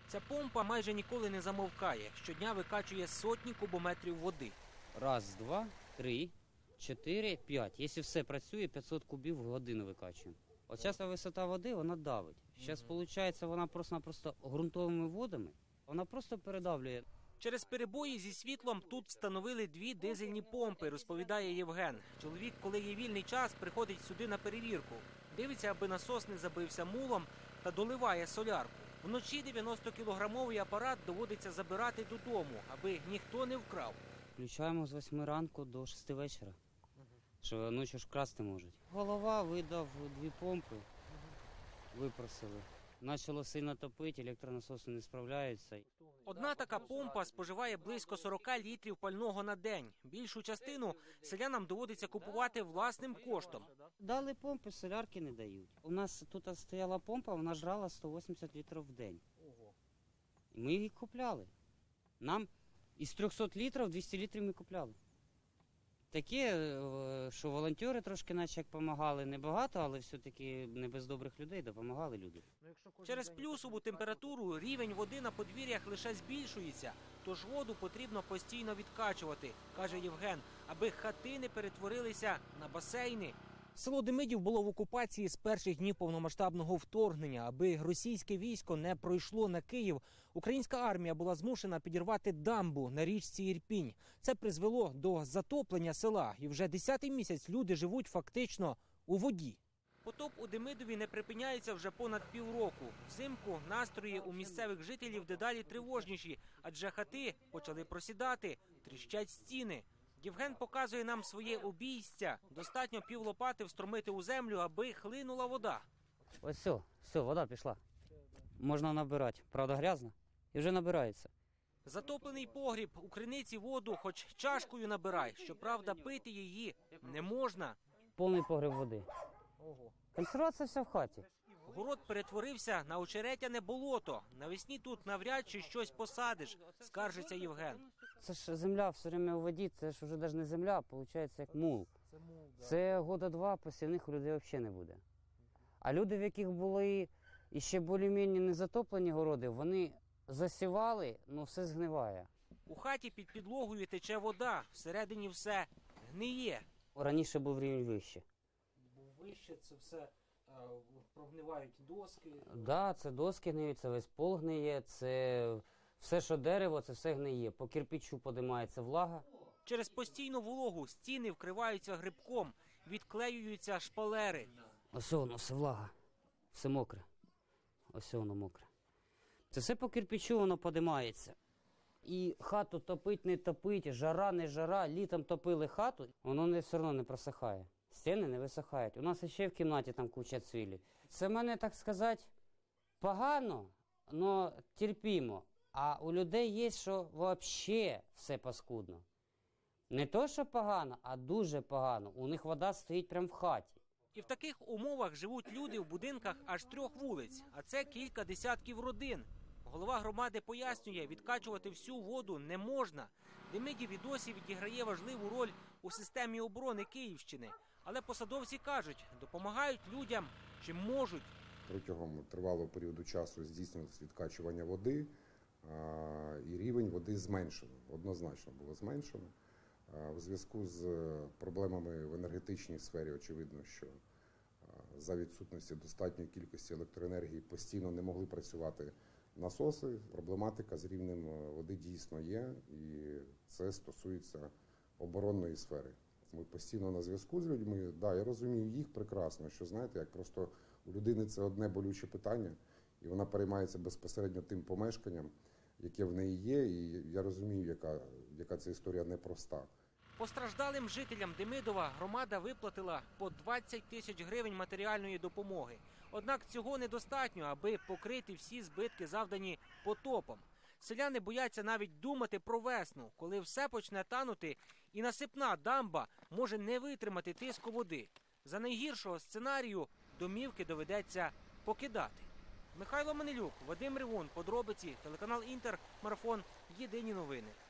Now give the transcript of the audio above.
Ця помпа майже ніколи не замовкає. Щодня викачує сотні кубометрів води. Раз, два, три, 4, 5. Якщо все працює, 500 кубів в годину викачуємо. От зараз висота води, вона давить. Зараз, виходить, вона просто ґрунтовими водами, вона просто передавлює. Через перебої зі світлом тут встановили 2 дизельні помпи, розповідає Євген. Чоловік, коли є вільний час, приходить сюди на перевірку. Дивиться, аби насос не забився мулом, та доливає солярку. Вночі 90-кілограмовий апарат доводиться забирати додому, аби ніхто не вкрав. Включаємо з 8 ранку до 6 вечора, що ночі ж красти можуть. Голова видав 2 помпи, випросили. Почало сильно топити, електронасоси не справляються. Одна така помпа споживає близько 40 літрів пального на день. Більшу частину селянам доводиться купувати власним коштом. Дали помпи, солярки не дають. У нас тут стояла помпа, вона жрала 180 літрів в день. І ми її купляли. Нам із 300 літрів 200 літрів ми купляли. Таке, що волонтери трошки наче як допомагали, небагато, але все-таки не без добрих людей допомагали люди. Через плюсову температуру рівень води на подвір'ях лише збільшується, тож воду потрібно постійно відкачувати, каже Євген, аби хати не перетворилися на басейни. Село Демидів було в окупації з перших днів повномасштабного вторгнення. Аби російське військо не пройшло на Київ, українська армія була змушена підірвати дамбу на річці Ірпінь. Це призвело до затоплення села, і вже 10-й місяць люди живуть фактично у воді. Потоп у Демидові не припиняється вже понад півроку. Взимку настрої у місцевих жителів дедалі тривожніші, адже хати почали просідати, тріщать стіни. Євген показує нам своє обійстя. Достатньо півлопати встромити у землю, аби хлинула вода. Ось все, вода пішла. Можна набирати. Правда, грязно. І вже набирається. Затоплений погріб, у криниці воду хоч чашкою набирай. Щоправда, пити її не можна. Повний погріб води. Консервація вся в хаті. Город перетворився на очеретяне болото. Навесні тут навряд чи щось посадиш, скаржиться Євген. Це ж земля все время у воді, це ж вже навіть не земля, а виходить як мул. Це года 2 посівних у людей взагалі не буде. А люди, в яких були ще більш-менш не затоплені городи, вони засівали, але все згниває. У хаті під підлогою тече вода, всередині все гниє. Раніше був рівень вище. Вище це все прогнивають доски. Так, це доски гниють, це весь пол гниє, це все, що дерево, це все гниє. По кирпичу подимається влага. Через постійну вологу стіни вкриваються грибком, відклеюються шпалери. Ось воно, все влага, все мокре. Ось воно мокре. Це все по кирпичу воно подимається. І хату топить, не топить, жара, не жара. Літом топили хату, воно все одно не просихає. Стіни не висихають. У нас ще в кімнаті там куча цвілі. Це в мене, так сказати, погано, але терпімо. А у людей є, що взагалі все паскудно. Не то, що погано, а дуже погано. У них вода стоїть прямо в хаті. І в таких умовах живуть люди в будинках аж 3 вулиць, а це кілька десятків родин. Голова громади пояснює, відкачувати всю воду не можна. Демидів і досі відіграє важливу роль у системі оборони Київщини. Але посадовці кажуть, допомагають людям чим можуть. Протягом тривалого періоду часу здійснювалося відкачування води, і рівень води зменшено, однозначно було зменшено. У зв'язку з проблемами в енергетичній сфері, очевидно, що за відсутності достатньої кількості електроенергії постійно не могли працювати насоси. Проблематика з рівнем води дійсно є, і це стосується оборонної сфери. Ми постійно на зв'язку з людьми. Да, я розумію їх прекрасно, що, знаєте, як просто у людини це одне болюче питання, і вона переймається безпосередньо тим помешканням, яке в неї є, і я розумію, яка ця історія непроста. Постраждалим жителям Демидова громада виплатила по 20 тисяч гривень матеріальної допомоги. Однак цього недостатньо, аби покрити всі збитки, завдані потопом. Селяни бояться навіть думати про весну, коли все почне танути і насипна дамба може не витримати тиску води. За найгіршого сценарію домівки доведеться покидати. Михайло Манилюк, Вадим Ревун, подробиці, телеканал Інтер, марафон, єдині новини.